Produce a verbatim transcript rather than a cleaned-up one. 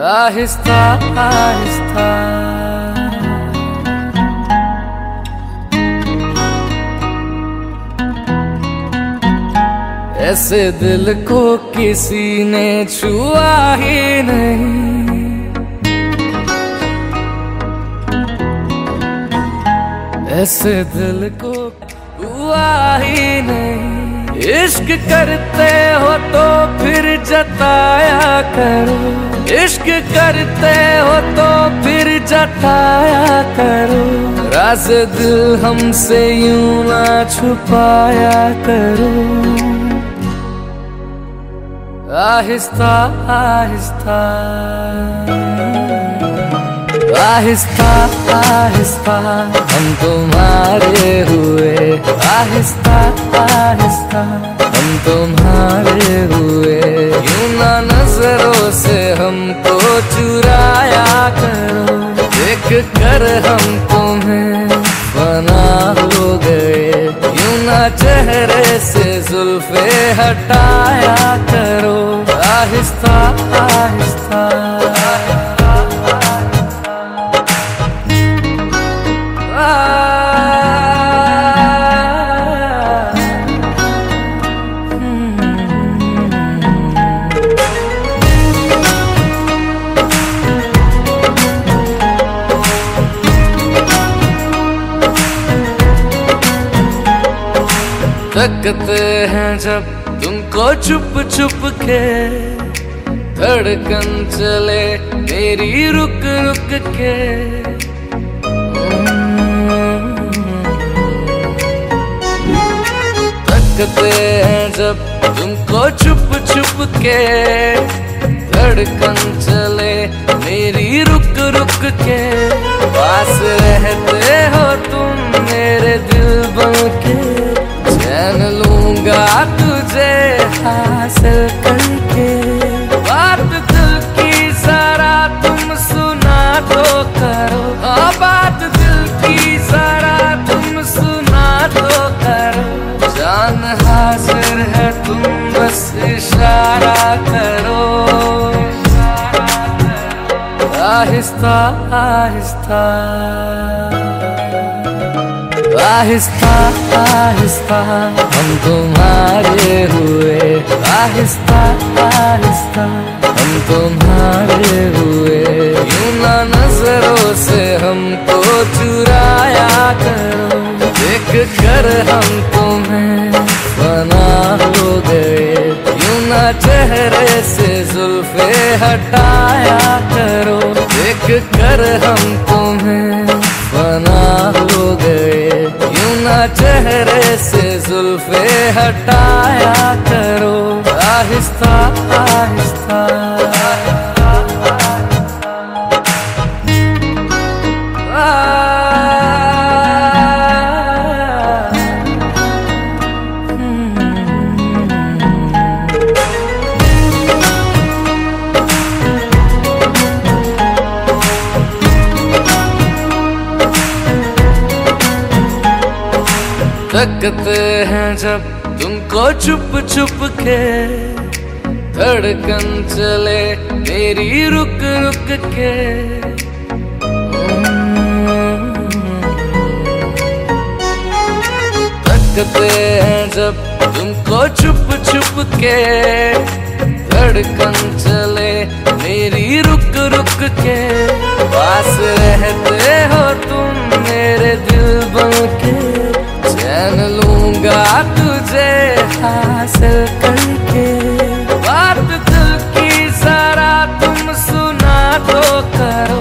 आहिस्ता आहिस्ता ऐसे दिल को किसी ने छुआ ही नहीं, ऐसे दिल को हुआ ही नहीं। इश्क करते हो तो फिर जताया करो, इश्क करते हो तो फिर जताया करो। राज़ दिल हमसे यूं ना छुपाया करो। आहिस्ता आहिस्ता आहिस्ता आहिस्ता हम तुम्हारे हुए, आहिस्ता आहिस्ता हम तुम्हारे हुए। यूं ना नजरों से हमको चुराया करो, देख कर हम तुम्हें फना हो गए। यूं ना चेहरे से जुल्फे हटाया करो। आहिस्ता आहिस्ता तकते हैं जब तुमको छुप छुप के, धड़कन चले मेरी रुक रुक के। तकते हैं जब तुमको छुप छुप के, धड़कन चले मेरी रुक रुक के। पास रहते हो तुम मेरे दिल बन के, चैन लूंगा तुझे हासिल करके। बात दिल की जरा तुम सुना तो करो, हाँ बात दिल की जरा तुम सुना तो करो। जान हाजिर है तुम बस इशारा करो। आहिस्ता आहिस्ता आहिस्ता आहिस्ता हम तुम्हारे हुए, आहिस्ता आहिस्ता हम तुम्हारे हुए। यूं ना नजरों से हमको चुराया करो, देख कर हम तुम्हें फना हो गए। यूं ना चेहरे से जुल्फे हटाया करो, देख कर हम तुम्हें फना हो गए। यूं ना चेहरे से जुल्फे हटाया करो। आहिस्ता आहिस्ता तकते हैं जब तुमको छुप छुप के, धड़कन चले मेरी रुक रुक के। तकते हैं जब तुमको छुप छुप के, धड़कन चले मेरी रुक रुक के। पास रहते हो तुम मेरे दिल बन के, चैन लूंगा तुझे हासिल करके। बात दिल की जरा तुम सुना तो करो,